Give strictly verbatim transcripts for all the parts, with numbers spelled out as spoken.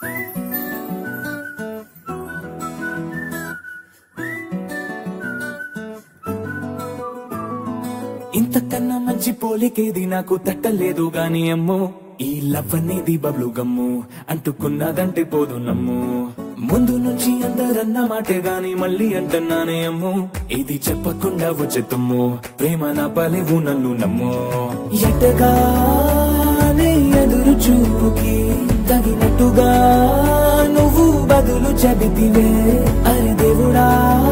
ఇంతకన్నా మంచి పోలికేది నాకు తట్టలేదు గాని అమ్మో, ఈ లవ్ అనేది బబ్లు గమ్ము అంటుకున్నదంటే పోదు నమ్ము. ముందు నుంచి అందరన్న మాటే గాని మళ్ళీ అంటున్నానే అమ్ము, ఇది చెప్పకుండా వచ్చే తుమ్ము, ప్రేమ నా పలేవు నన్ను నమ్ము. ఎట్టగానే ఎదురు చూపుకి తగినట్టుగా నువ్వు బదులు చెబితివే, అరే దేవుడా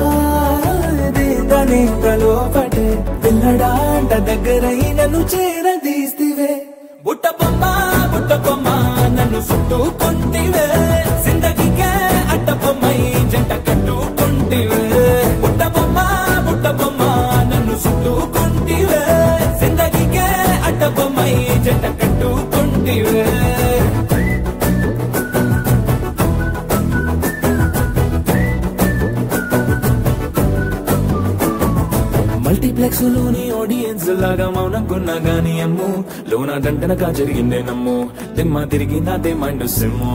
దేదనే ప్రలోపటే పిల్లడాంట దగ్గరై నన్ను చేరదీస్తివే. బుట్ట బొమ్మ బుట్ట బొమ్మ నన్ను చుట్టుకుంటివే, జిందగీకే అట్ట బొమ్మై జంట కట్టుకుంటివే. బుట్ట బొమ్మ బుట్ట బొమ్మ నన్ను చుట్టుకుంటివే, జిందగీకే అట్ట బొమ్మై జంట కట్టుకుంటివే. మల్టీప్లెక్స్ లోని ఆడియన్స్ లాగా మౌనంకున్నా గానీ అమ్ము, లోన దండనగా జరిగిందే నమ్ము, దిమ్మ తిరిగి నాదే మైండ్ సిమ్ము.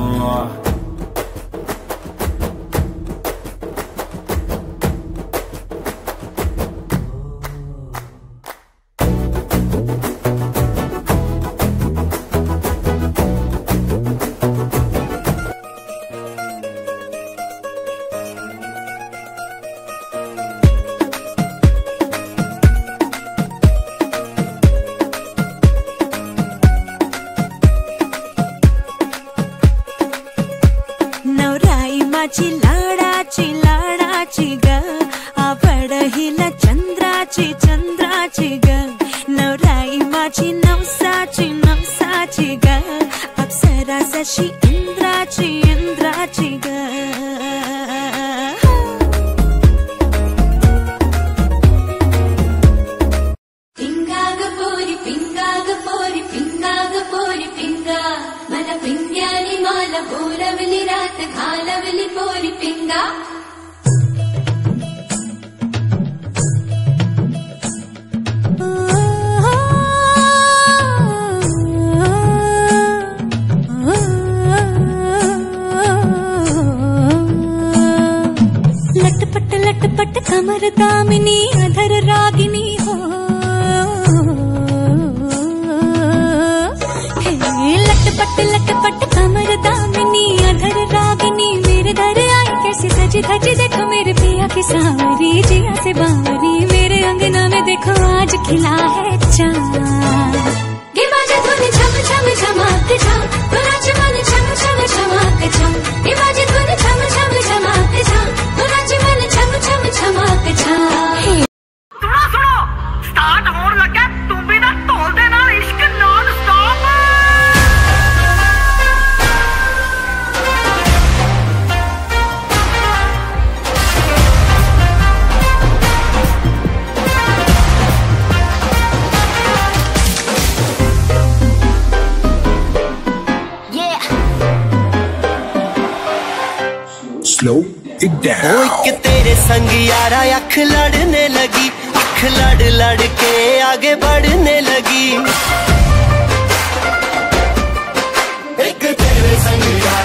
नवराई लाडाची लाडाची ग, आवडहिला चंद्राची चंद्राची ग. नवराई माझी नवसाची नवसाची ग, अप्सरा जशी इंद्राची इंद्राची ग. पिंगाग पोरी पिंगाग पोरी पिंगाग पोरी पिंगा, मन पिंग्यानी माला बोलवली रात घालवली पोरी पिंगा. लटपट लटपट कमर दामिनी अधर रागिनी हो, लटपट लटपट कमर दामिनी अधर रागिनी, मेरे दर आई कैसी सजी धजी, देखो मेरे पिया की सांवरी जिया से बावरी, मेरे अंगना में देखो आज खिला है चांद. गे बाजे धुन छम छम छमाक छम, नाच मन छम छम छमाक छम. गे बाजे धुन छम छम छमाक छम, नाच मन छम छम छमाक छम. सुनो सुनो स्टार्ट होने लगा, तू भी ना तोल देना इश्क non stop. Slow it down. ओ एक तेरे संग यारा अख लड़ने लगी, अख लड़ लड़ के आगे बढ़ने लगी. एक तेरे संग यारा